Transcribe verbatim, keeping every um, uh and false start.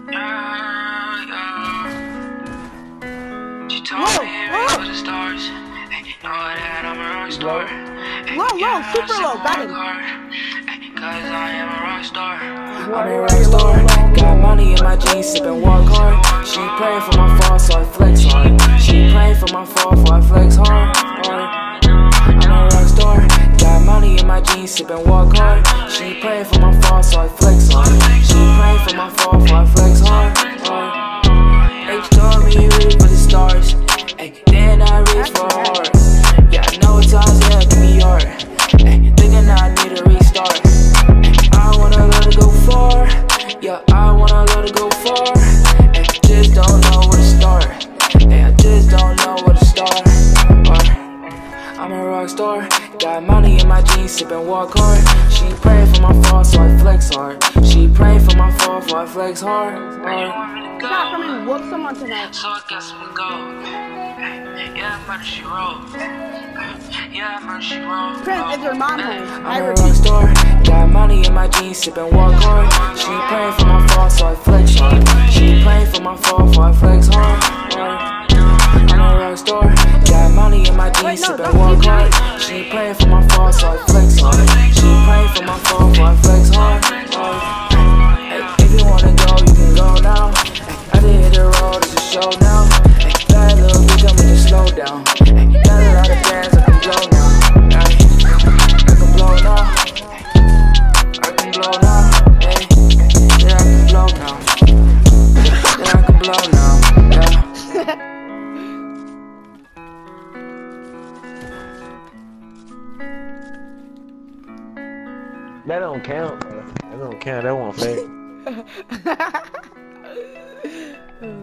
Yeah, yeah. She told me reach for the stars. Know that I'm a rock star. Low, low, super low, got him. Cause I am a rock star. I'm a rock star. Got money in my jeans, sippin' walk hard. She praying for my fall, so I flex hard. She praying for my fall, so I flex hard. I'm a rock star. Got money in my jeans, sippin' walk hard. She praying for my fall, so I flex hard. She praying for my fall, so I flex hard. H told me reach for the stars. Ay, then I reach for hard. Yeah, I know it's odds, yeah, give me hard. Ay, thinking I need a restart. Ay, I wanna let it go far. Yeah, I wanna let it go far. Ay, just don't know where to start. Ay, I just don't know where to start. I'm a rock star. Got money in my jeans, sippin' walk hard. She praying for my fall, so I flex hard. She praying for my fall, so I flex hard. You gotta come and whoop someone tonight. So I got some gold. Yeah, murder she roll. Yeah, murder she roll. Prince, is your mom home? I I'm a repeat. rock star. Got money in my jeans, sippin' walk hard. She praying for my fall, so I flex hard. She praying for my fall, so I flex hard. I'm a rock star. Got money in my jeans, sippin' walk hard. She praying for my fall, so I flex hard. She praying for my fall, so I flex hard. Hey, if you wanna go, you can go now. Hey, I did hit the road, it's a show now. Hey, bad little bitch, I'm gonna slow down. Hey, got a lot of bands, I can blow now. Hey, I can blow now. I can blow now. Hey, yeah, I can blow now. Yeah, I can blow now. Yeah. That don't count, bro. That don't count. That won't fake.